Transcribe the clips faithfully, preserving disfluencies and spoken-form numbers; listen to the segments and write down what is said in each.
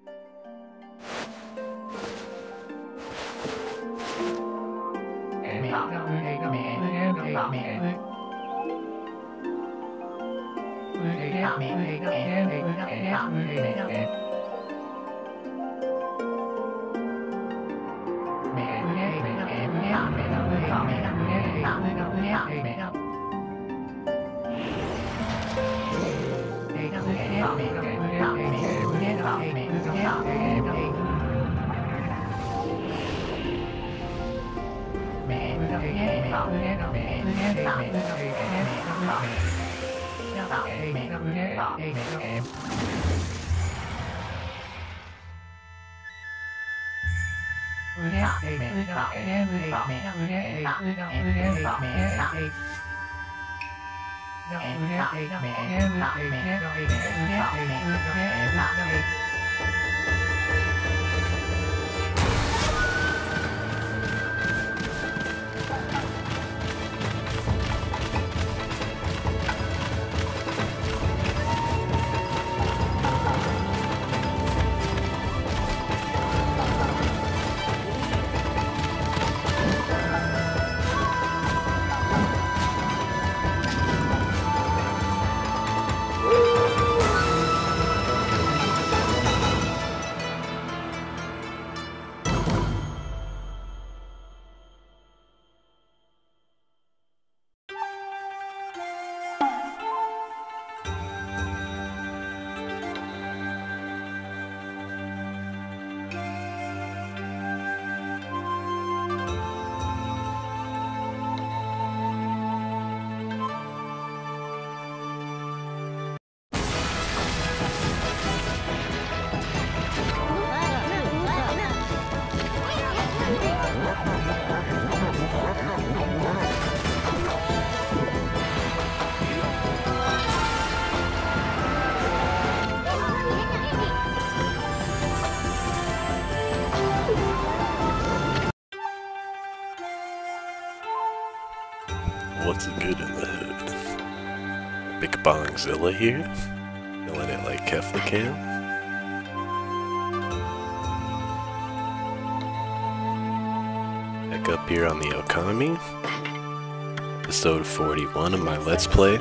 What's good in the hood? Big Bongzilla here, feeling it like Kefla can. Back up here on the Okami, episode forty-one of my Let's Play.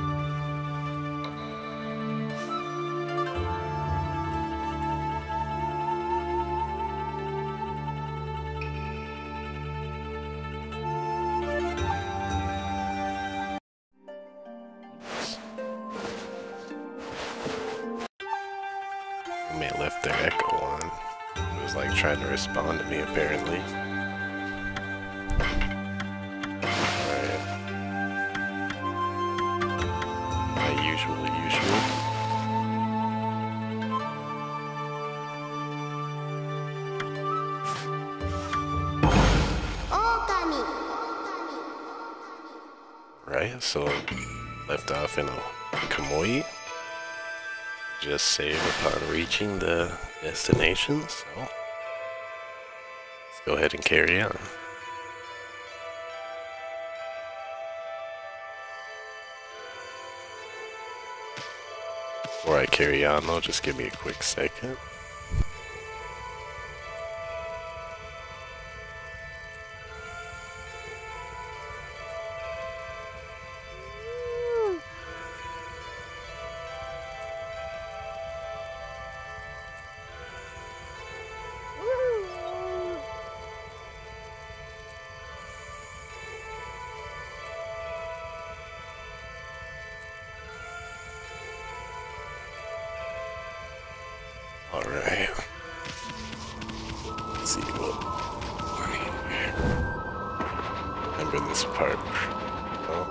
They left their echo on. It was like trying to respond to me apparently. Alright. My usual usual. Right, so left off in a Kamui. Just save upon reaching the destination, so let's go ahead and carry on. Before I carry on though, just give me a quick second. Alright. Let's see what money here. Remember this part. Oh.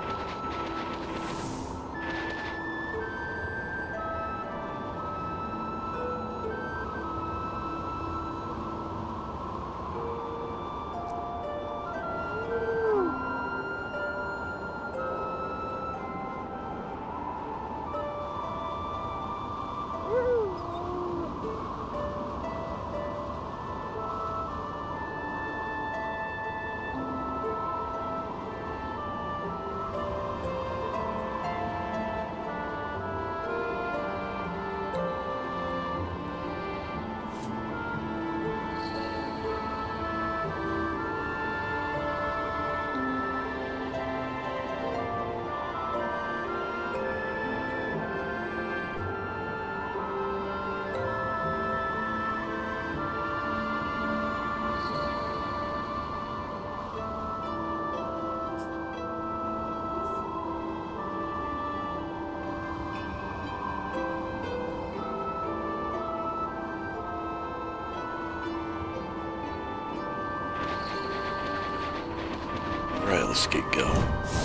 let's get going.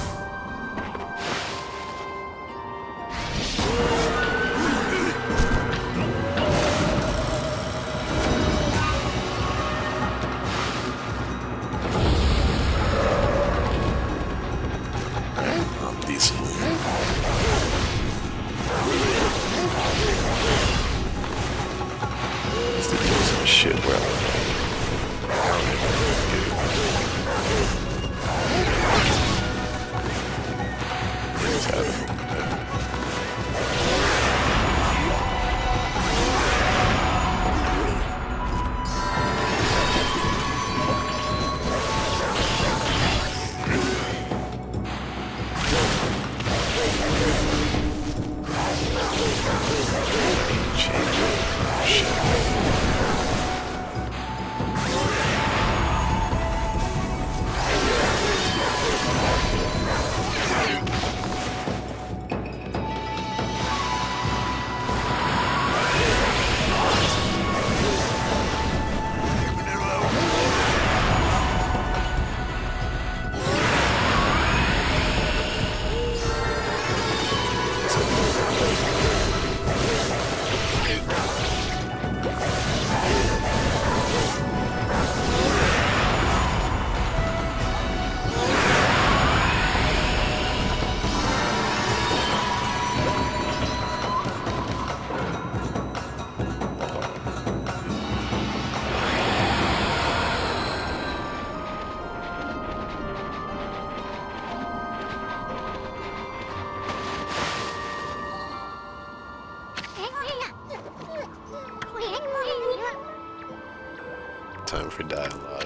Shit, bro. Time for dialogue.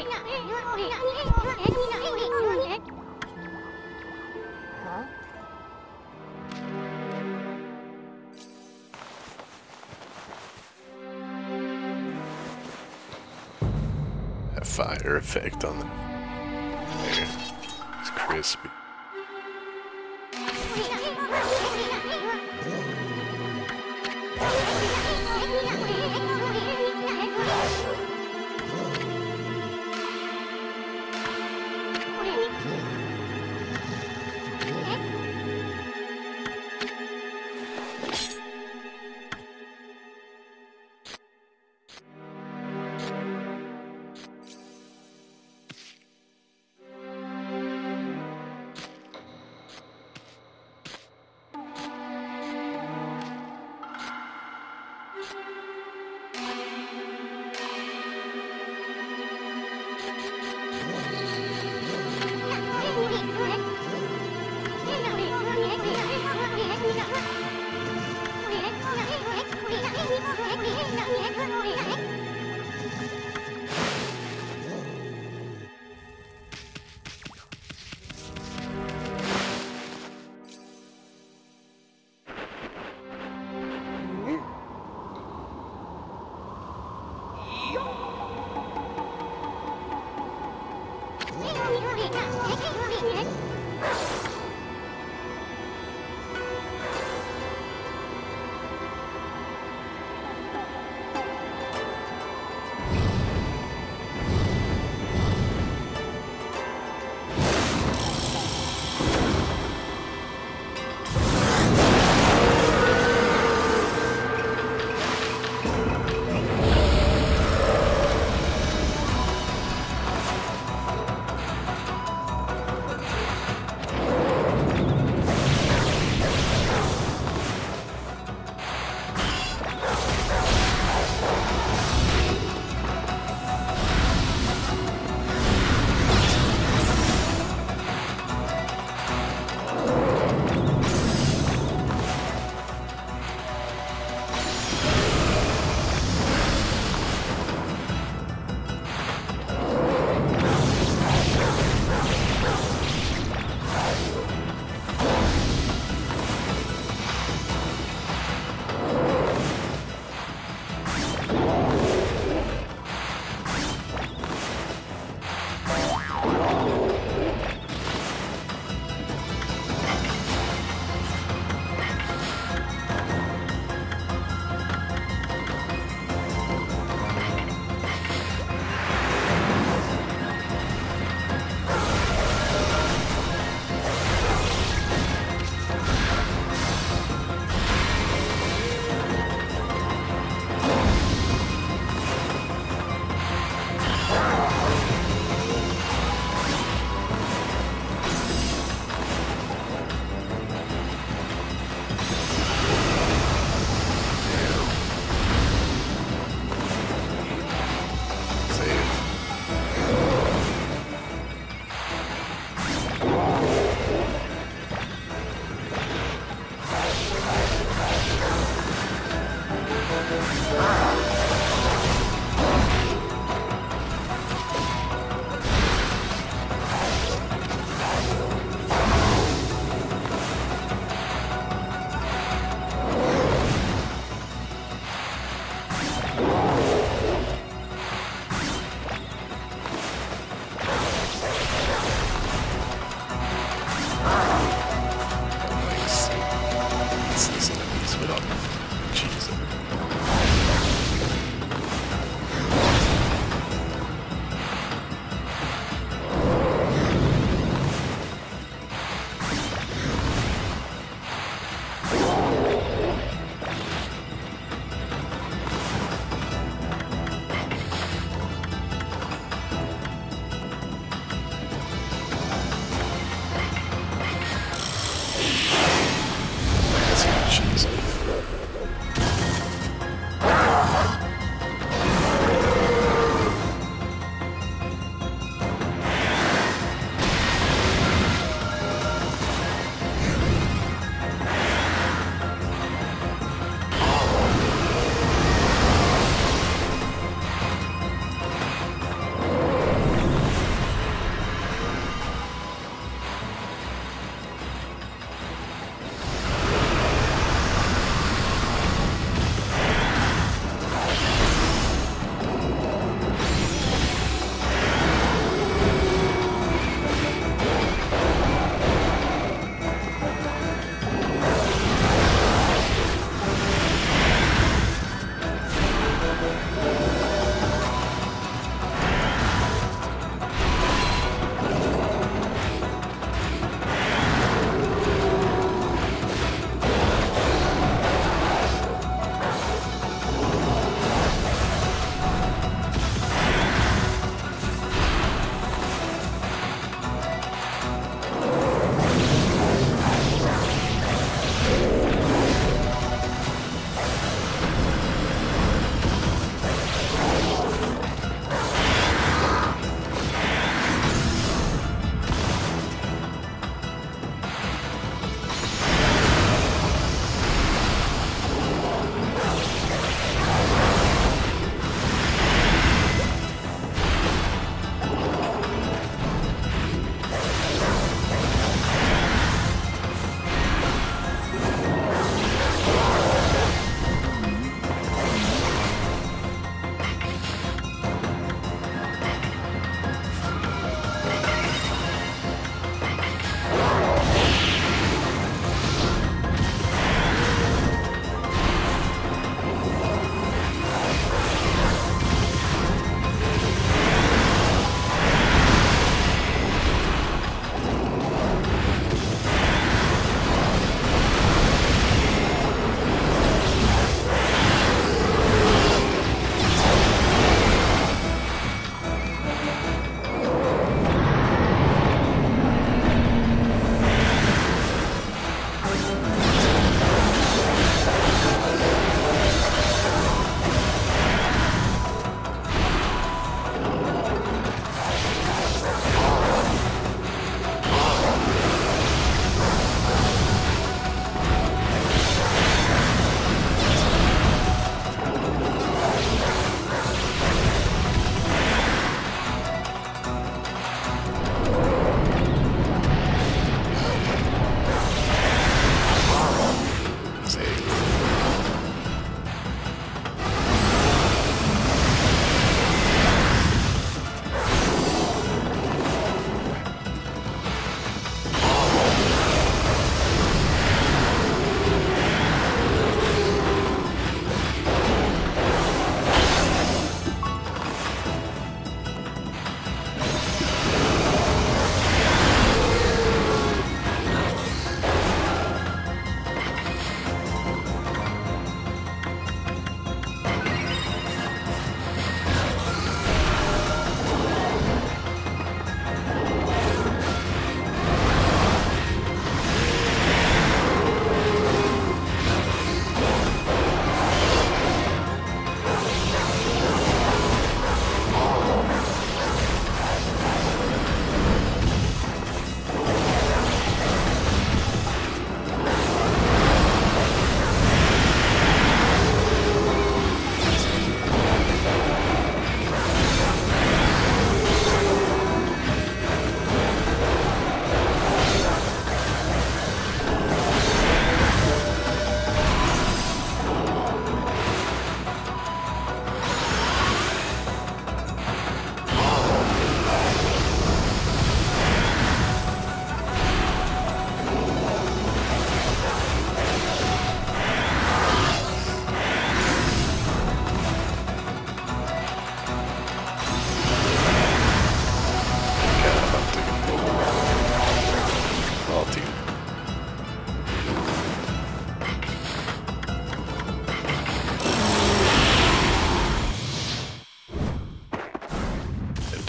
That fire effect on the there. It's crispy.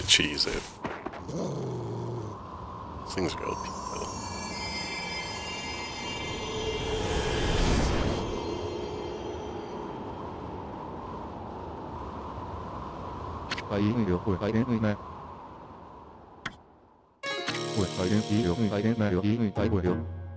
cheese it. Things go though. Phải ý người được, phải đến người mà. Phải đến ý được, phải đến mà được ý người phải của được.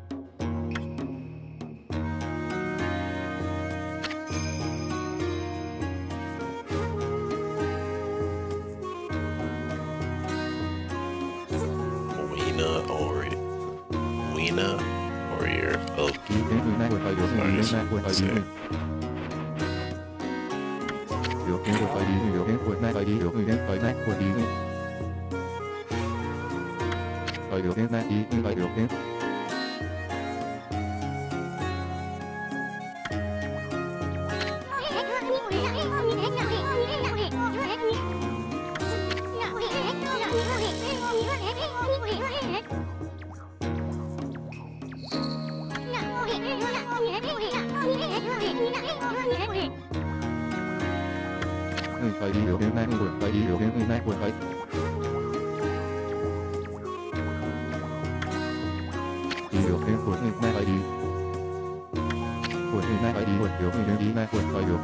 Phải được đến nát ý, phải được đến. Phải đi được đến nát, phải đi được đến nát, phải. Điều đến của người na phải đi của người na phải đi của điều người đi na của phải được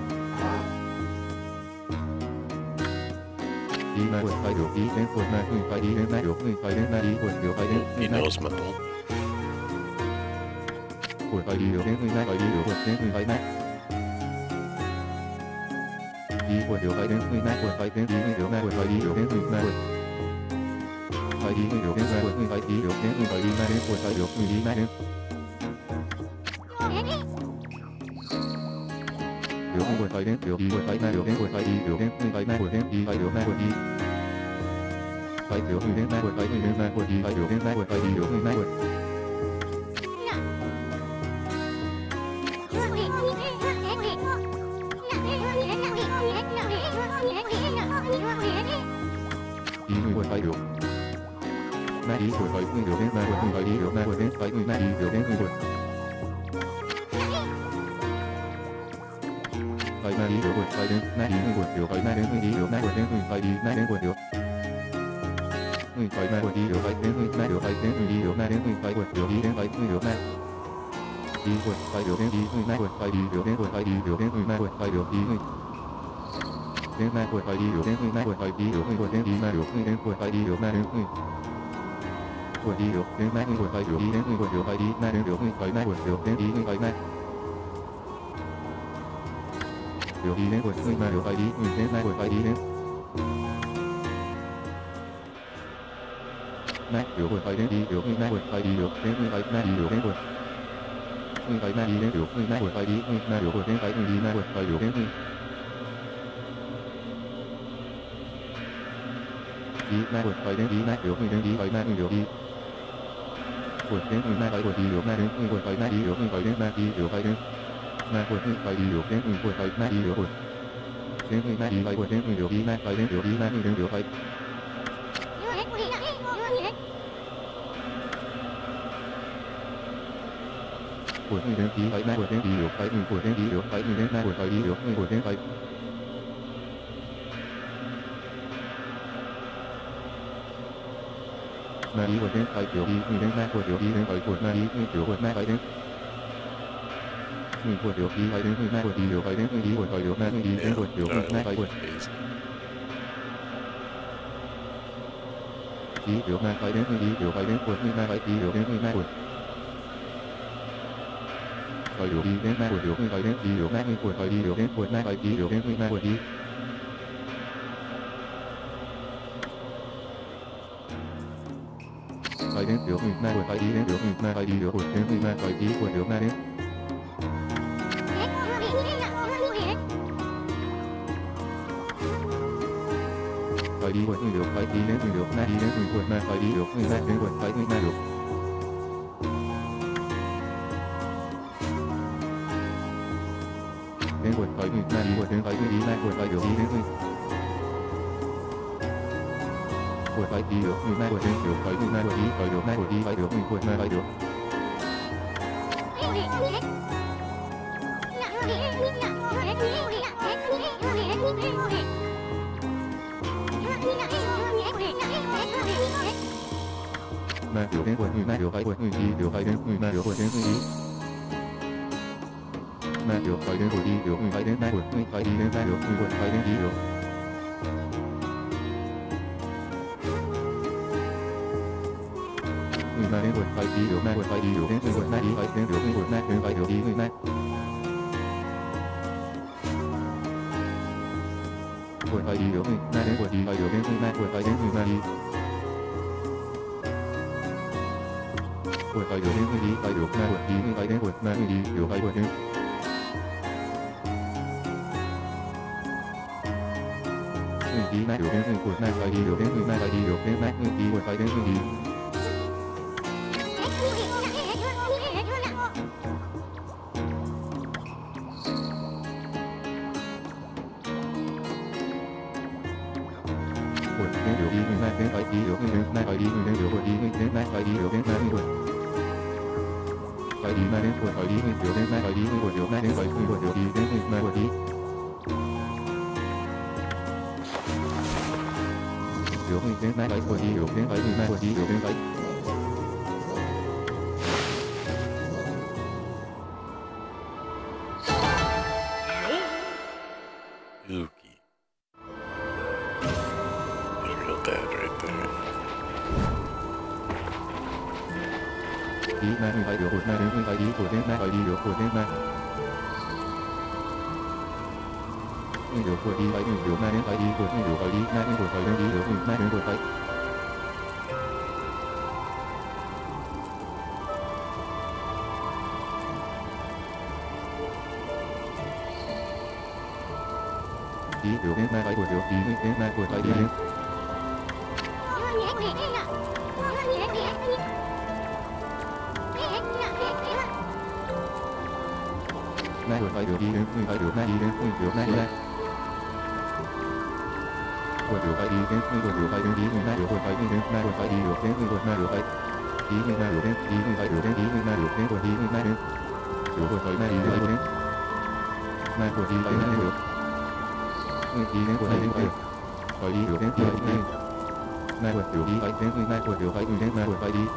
đi na của phải được đi đến của na người phải đi đến na được người phải đến na đi của điều phải đến He knows my bone. Của phải đi được đến người na phải đi được của đến người phải na đi của điều phải đến người na của phải đến đi người điều na của phải đi được đến người na của phải đi người điều đến na của người phải đi được đến người phải đi na đến của phải được người đi na đến điều của phải đến điều đi của phải na điều đến của phải đi điều đến người phải na của đến đi phải điều na của đi phải điều người đến na của phải người đến na của đi phải điều đến na của phải đi điều người na của đi người của phải được na đi của phải người điều đến na của người phải đi điều na của đến phải người na đi điều đến người của phải na đi điều của phải đến na đi người của điều phải na đến người đi điều na của đến người phải đi na đến của điều người phải na của đi điều phải đến người na điều phải đến người đi điều na đến người phải của điều đi đến phải người điều na đi của phải điều đến đi người na của phải đi điều đến của phải đi điều đến người na của phải điều đi người đến na của phải đi điều đến người na của phải đi điều người của đến đi na điều người đến của phải đi điều na đến người của đi điều đến na người của phải điều đi đến người của điều phải đi na đến điều người phải na của điều đến đi người phải na điều đi đến của người na điều phải đi người đến na của phải đi đến na điều của phải đến đi điều người na của phải đi điều đến người phải na đi điều đến của người phải na đi đến điều người na của phải đi người na điều của đến phải người đi na của phải điều đến người đi na của phải đến đi na điều người đến đi phải na người điều đi của đến người na phải của đi điều na đến người của phải na đi điều người phải đến na đi điều phải đến na của người phải đi điều đến người của phải na đi điều của đến người na đi phải của đến người điều đi na phải đến điều đi na người đến điều phải của người đến đi phải na của đến đi điều phải người của đến đi điều phải người đến na của phải đi điều người của đến phải na đi của đến phải điều đi người đến na của điều đi đến phải của na đi người điều của na phải đến người của điều đi phải đến người na của đi điều phải đến người đi của phải điều na người đi đến của điều người na phải của đi điều na phải đến người đi điều phải đến của người na phải đi điều đến người na của phải điều đi đến na của điều người phải đến đi điều na người của phải đi điều đến của na phải đi điều đến người na của đi phải đến điều người na của phải đi đến điều người na phải đi điều của đến người na phải đi của điều na đến phải đi của người điều phải đi đến người điều na đi đến người của na phải đi điều người na đến của phải người na điều đến của phải người na đi của đến phải người đi na của phải điều đi đến người của phải đi điều người na của đến điều phải người na của đi phải điều na của đi phải điều người của na phải điều ma điều đến quần người ma điều phải quần người đi điều phải đến người ma điều quần đến người đi ma điều phải đến quần đi điều người phải đến ma quần người phải đi đến ma điều người quần phải đến đi điều người ma đến quần phải đi điều ma quần phải đi điều đến người quần ma đi phải đến điều người quần ma người phải điều đi người ma quần phải đi điều người ma đến quần đi phải điều đến người ma quần phải đến người ma đi quần phải điều đến người đi phải điều ma quần đi người phải đến quần ma người đi điều phải quần đến người đi ma điều đến người quần ma phải đi điều đến người ma phải đi điều đến ma người đi quần phải đến người đi quần đến điều đi người ma đến phải đi điều người đến ma phải đi người đến điều quần đi người đến ma phải đi điều đến ma người quần phải đi ma đến quần phải đi người điều đến ma phải đi người quần điều ma đến phải người quần điều đi đến người ma quần đi điều người đến ma phải quần đi điều đến phải người ma quần đi điều đến phải Oogie. You're real bad right there. đi ma người phải điều quần ma đến người phải đi quần đến ma phải đi điều quần đến ma người điều quần đi phải người điều ma đến phải đi quần người điều phải đi ma người quần phải đến đi điều người ma đến quần phải đi điều đến ma phải quần điều đi người đến ma quần phải đi đến ma quần phải điều đi đến người phải điều ma đi đến người điều ma đi ra quần điều phải đi đến người quần điều phải đến đi người ma điều quần phải đi đến ma quần phải đi điều đến người quần ma điều phải đi người ma điều đến đi người phải điều đến đi người ma điều đến quần đi người ma đến điều quần phải ma đi đến đến ma quần đi phải đến điều người đi đến quần đi đến phải phải đi điều đến đi đến ma quần điều đi phải đến người ma quần điều phải người đến ma quần phải đi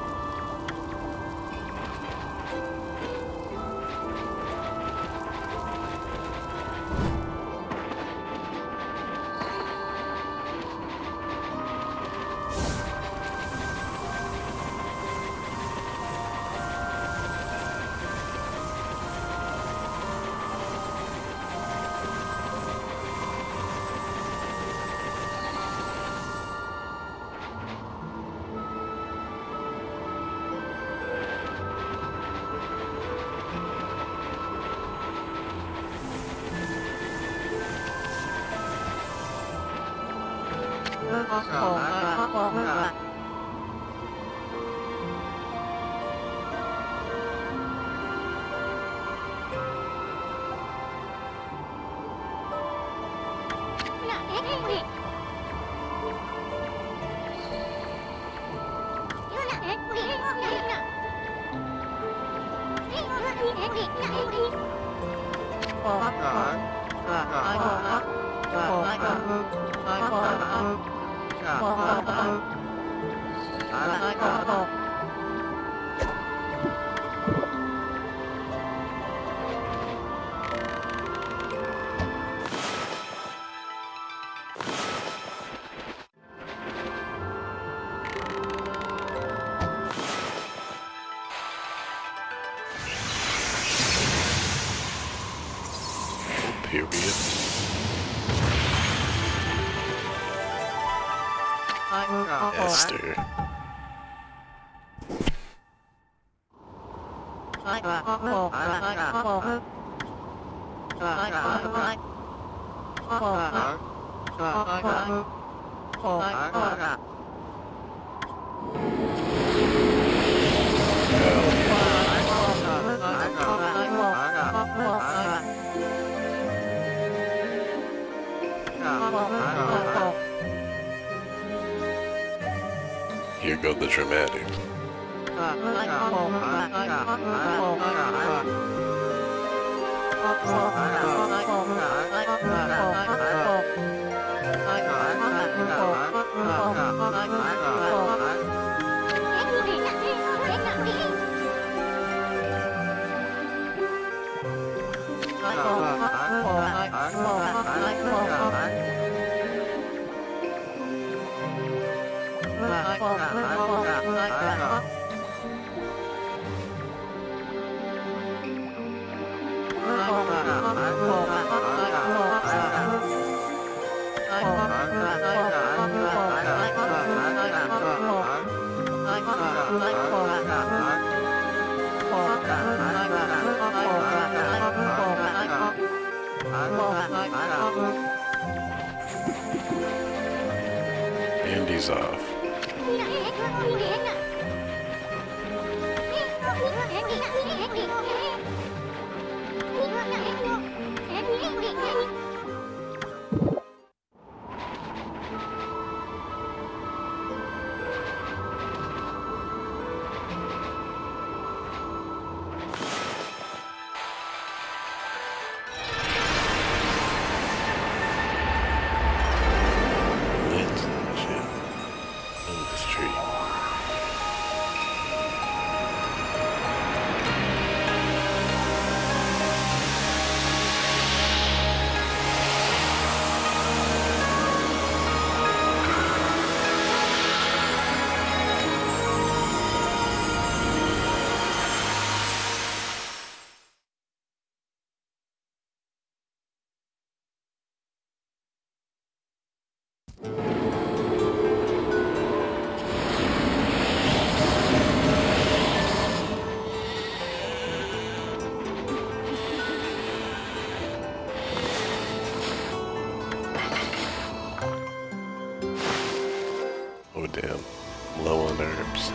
Period. Esther. Here go the dramatics. And he's off. Oh damn, low on herbs.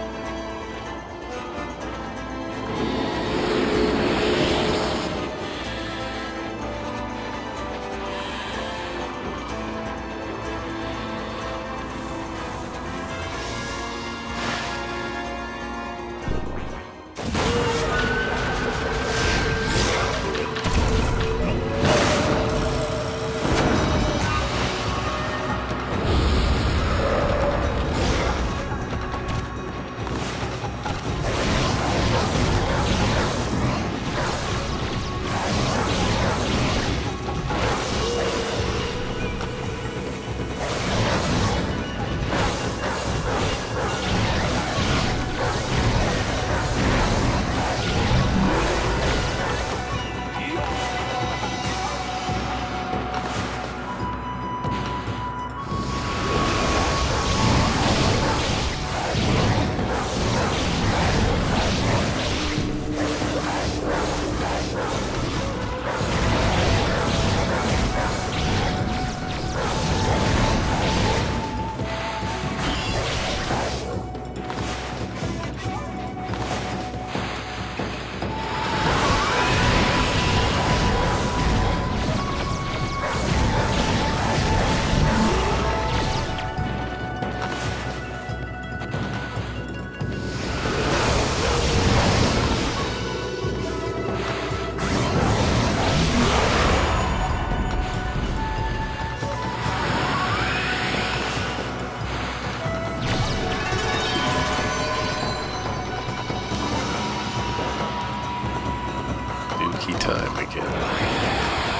Dookie time again.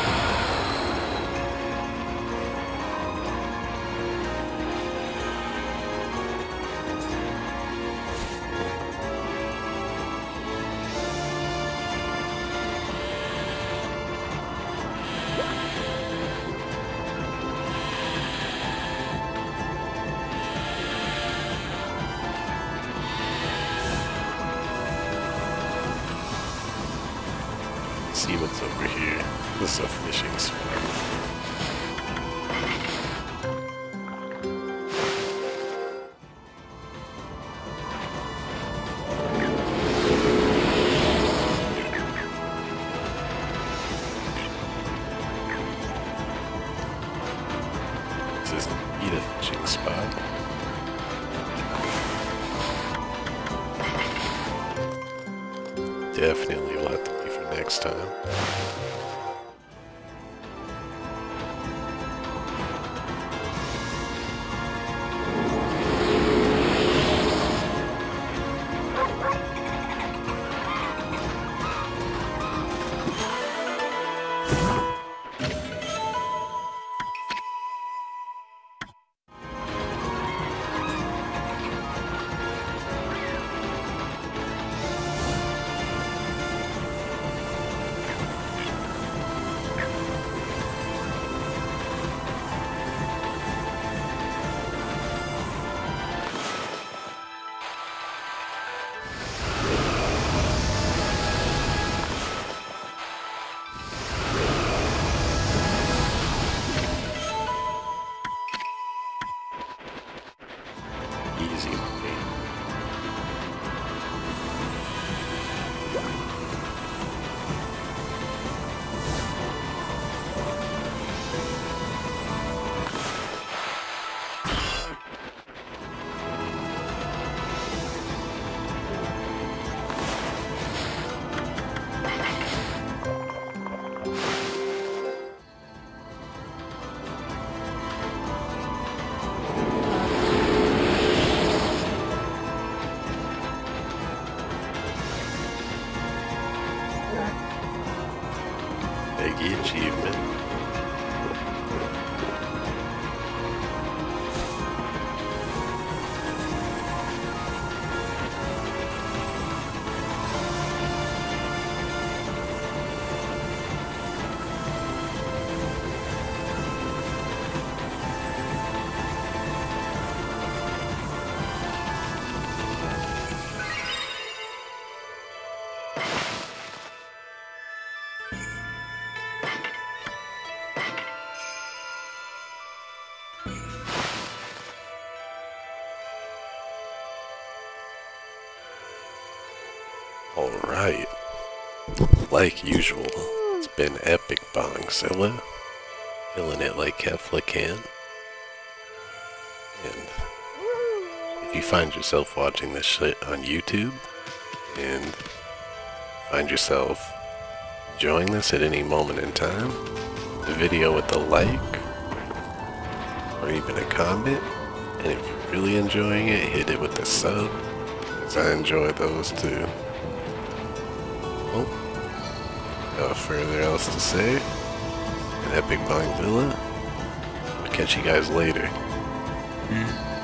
See what's over here. This is a fishing spot. This is eat a fishing spot. Definitely will have to leave for next time. easy money. Biggie achievement. Alright, like usual, it's been epic Bongzilla, killing it like Kefla can. And if you find yourself watching this shit on YouTube, and find yourself enjoying this at any moment in time, the video with a like, or even a comment, and if you're really enjoying it, hit it with a sub, because I enjoy those too. Without further else to say, an epic Bongzilla. I'll catch you guys later. Mm.